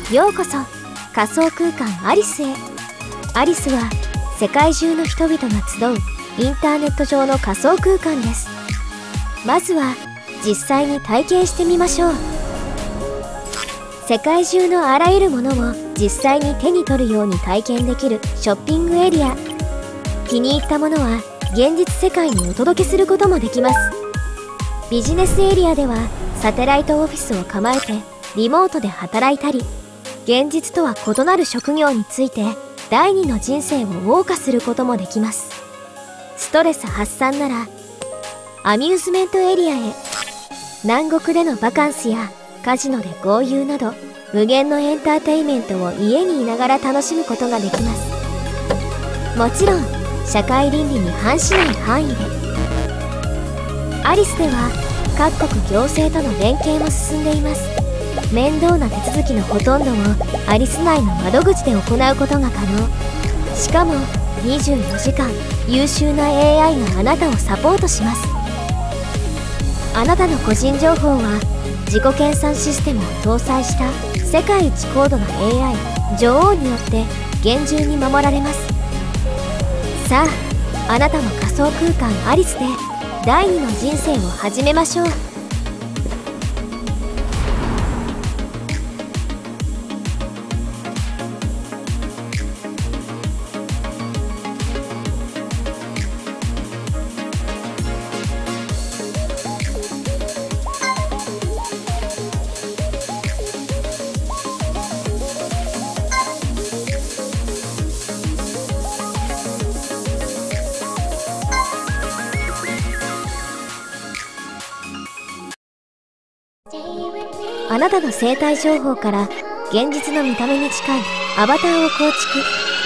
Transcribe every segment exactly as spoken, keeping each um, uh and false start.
ようこそ仮想空間アリスへ。アリスは世界中の人々が集うインターネット上の仮想空間です。まずは実際に体験してみましょう。世界中のあらゆるものを実際に手に取るように体験できるショッピングエリア。気に入ったものは現実世界にお届けすることもできます。ビジネスエリアではサテライトオフィスを構えてリモートで働いたり、現実とは異なる職業について第二の人生を謳歌することもできます。ストレス発散ならアミューズメントエリアへ。南国でのバカンスやカジノで豪遊など無限のエンターテインメントを家にいながら楽しむことができます。もちろん社会倫理に反しない範囲で。アリスでは各国行政との連携も進んでいます。面倒な手続きのほとんどをアリス内の窓口で行うことが可能。しかもにじゅうよじかん優秀な エーアイ があなたをサポートします。あなたの個人情報は自己研鑽システムを搭載した世界一高度な エーアイ 女王によって厳重に守られます。さあ、あなたも仮想空間アリスで第二の人生を始めましょう。あなたの生体情報から現実の見た目に近いアバターを構築。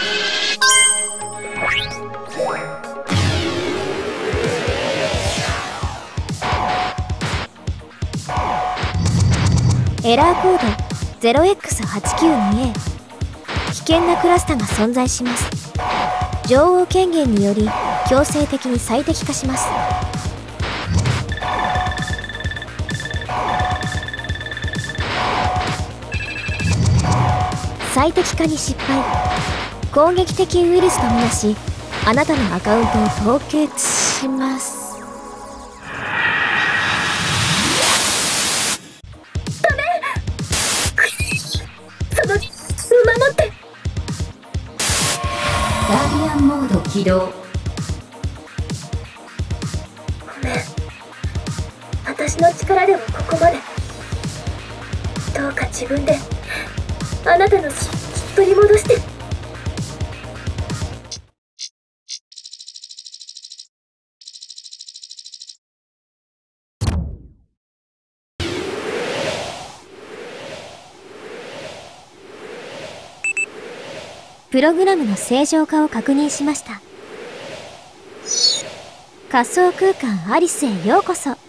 エラーコード ゼロエックスはちきゅうにエー。 危険なクラスターが存在します。女王権限により強制的に最適化します。最適化に失敗。攻撃的ウイルスとみなし、あなたのアカウントを凍結します。ダメ。その守って。 ガーディアンモード起動。 ごめん、私の力ではここまで。どうか自分であなたの心取り戻して。プログラムの正常化を確認しました。仮想空間アリスへようこそ。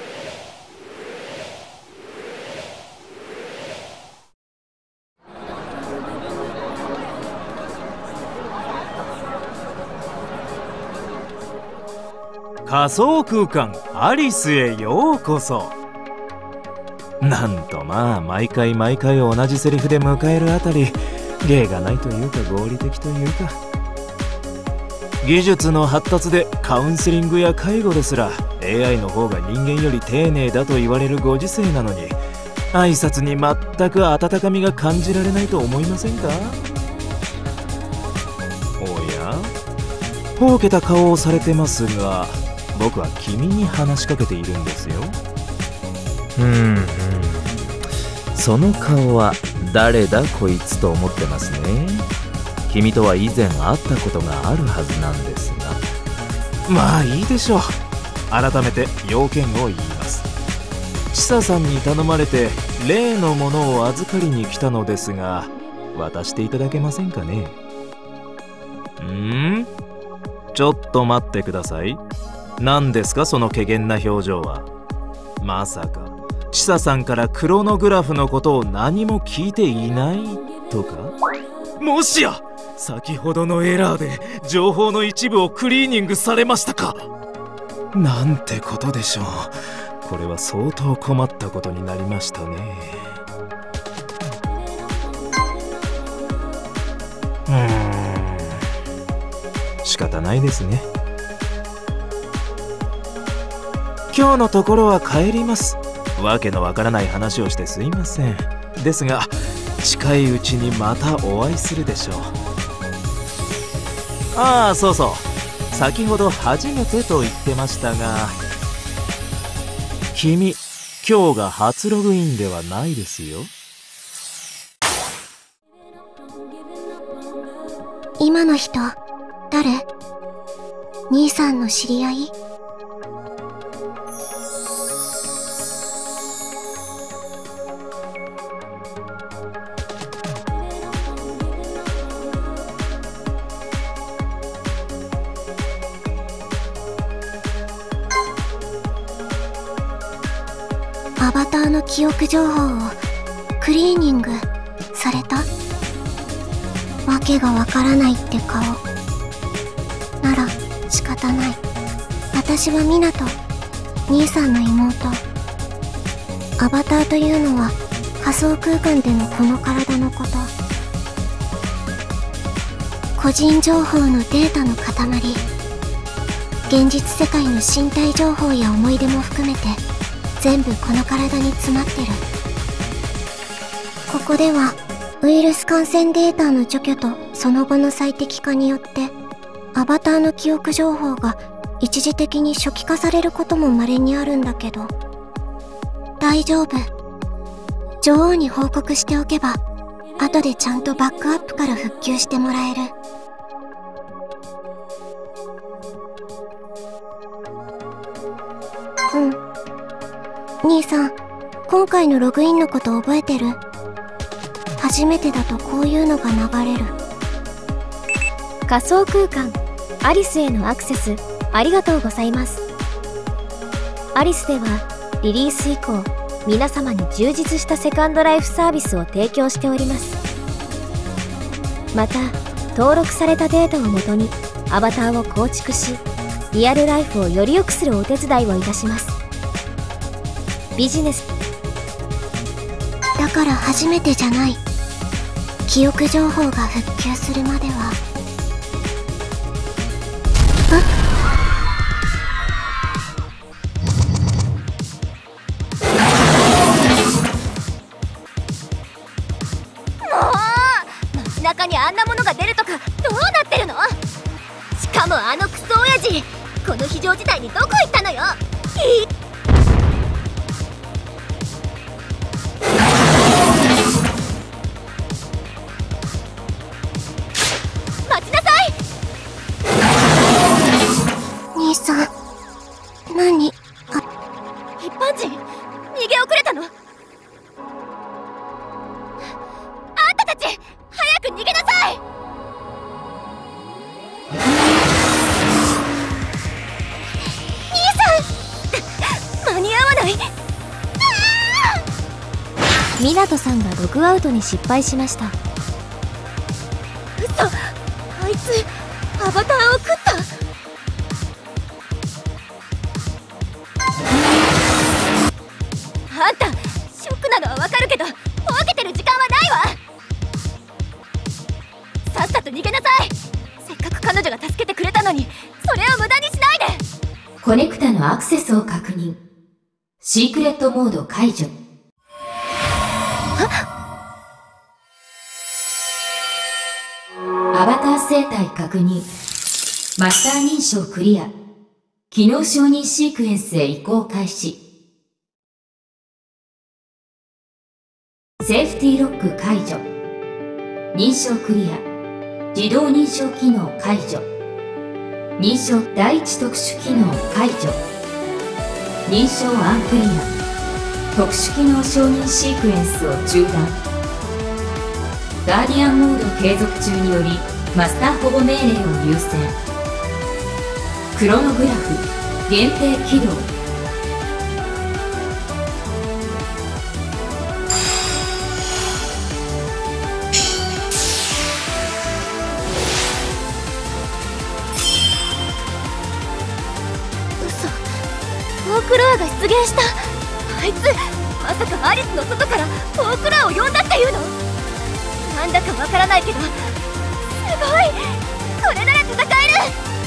仮想空間アリスへようこそ。なんとまあ毎回毎回同じセリフで迎えるあたり芸がないというか合理的というか。技術の発達でカウンセリングや介護ですら エーアイ の方が人間より丁寧だと言われるご時世なのに、挨拶に全く温かみが感じられないと思いませんか？おや、ほうけた顔をされてますが、僕は君に話しかけているんですよ。うんうん、その顔は誰だこいつと思ってますね。君とは以前会ったことがあるはずなんですが。まあいいでしょう。改めて要件を言います。千佐さんに頼まれて例のものを預かりに来たのですが、渡していただけませんかね。ん？ちょっと待ってください。何ですかその怪訝な表情は。まさか千佐さんからクロノグラフのことを何も聞いていないとか？もしや先ほどのエラーで情報の一部をクリーニングされましたか？なんてことでしょう。これは相当困ったことになりましたね。 うーん、仕方ないですね。今日のところは帰ります。わけのわからない話をしてすいません。ですが近いうちにまたお会いするでしょう。ああ、そうそう、先ほど初めてと言ってましたが、君今日が初ログインではないですよ。 今の人誰？兄さんの知り合い？アバターの記憶情報をクリーニングされた？わけがわからないって顔なら仕方ない。私はミナト、兄さんの妹。アバターというのは仮想空間でのこの体のこと。個人情報のデータの塊。現実世界の身体情報や思い出も含めて全部この体に詰まってる。ここではウイルス感染データの除去とその後の最適化によってアバターの記憶情報が一時的に初期化されることも稀にあるんだけど、大丈夫。女王に報告しておけば後でちゃんとバックアップから復旧してもらえる。うん。兄さん、今回のログインのこと覚えてる？初めてだとこういうのが流れる。仮想空間アリスへのアクセスありがとうございます。アリスではリリース以降皆様に充実したセカンドライフサービスを提供しております。また登録されたデータをもとにアバターを構築し、リアルライフをより良くするお手伝いをいたします。ビジネスだから初めてじゃない。記憶情報が復旧するまでは。 もう街中にあんなものが出るとかどうなってるの？しかもあのクソ親父、この非常事態にどこ行ったのよ。い待ちなさい。 兄さん、何？あ、 一般人逃げ遅れたの？あんたたち早く逃げなさい。兄さん間に合わない。 ミナトさんがログアウトに失敗しました。 嘘、あいつアバターを食った。あんたショックなのはわかるけど、ほうけてる時間はないわ。さっさと逃げなさい。せっかく彼女が助けてくれたのに、それを無駄にしないで。 コネクタのアクセスを確認。シークレットモード解除。アバター生態確認。マスター認証クリア。機能承認シークエンスへ移行開始。セーフティーロック解除。認証クリア。自動認証機能解除。認証第一特殊機能解除。認証アンクリア。特殊機能承認シークエンスを中断。ガーディアンモード継続中によりマスター保護命令を優先。クロノグラフ限定起動。 嘘、フォークロアが出現した。あいつまさかアリスの外からフォークロアを呼んだっていうの？なんだかわからないけどごい、これなら戦える。